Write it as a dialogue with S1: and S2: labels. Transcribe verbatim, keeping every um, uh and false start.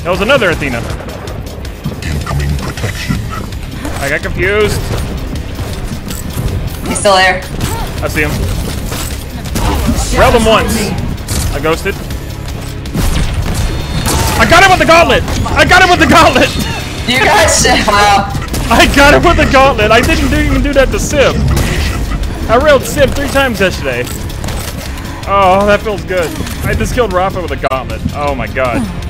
S1: That was another Athena.
S2: Incoming protection.
S1: I got confused.
S3: He's still there.
S1: I see him. Railed him once. I ghosted. I got him with the gauntlet! I got him with the gauntlet!
S3: You guys, wow.
S1: I got him with the gauntlet! I didn't do, even do that to Sib. I railed Sib three times yesterday. Oh, that feels good. I just killed Rapha with a gauntlet. Oh my god.